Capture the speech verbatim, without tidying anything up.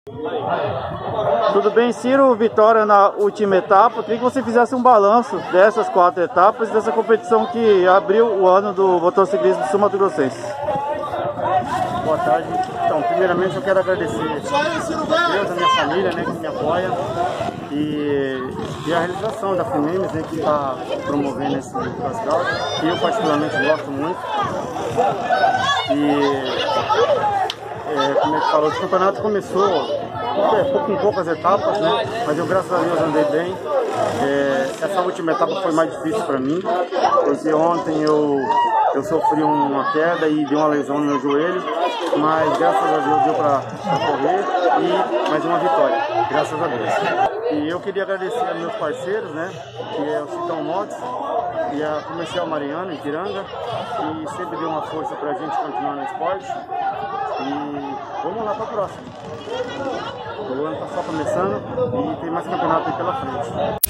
Tudo bem, Ciro? Vitória na última etapa. Queria que você fizesse um balanço dessas quatro etapas e dessa competição que abriu o ano do motociclismo sul-mato-grossense. Boa tarde. Então, primeiramente eu quero agradecer a Deus, a minha família, né, que me apoia, e, e a realização da FUNEMES, né, que está promovendo esse cross-country, que eu particularmente gosto muito. E é, como é que falou, o campeonato começou é, com poucas etapas, né, mas eu, graças a Deus, andei bem. É, essa última etapa foi mais difícil para mim, porque ontem eu, eu sofri uma queda e dei uma lesão no meu joelho, mas graças a Deus deu para correr e mais uma vitória, graças a Deus. E eu queria agradecer aos meus parceiros, né, que é o Citão Motos e a Comercial Mariano, em Piranga, que sempre deu uma força para a gente continuar no esporte. E vamos lá para a próxima. O ano está só começando e tem mais campeonato aí pela frente.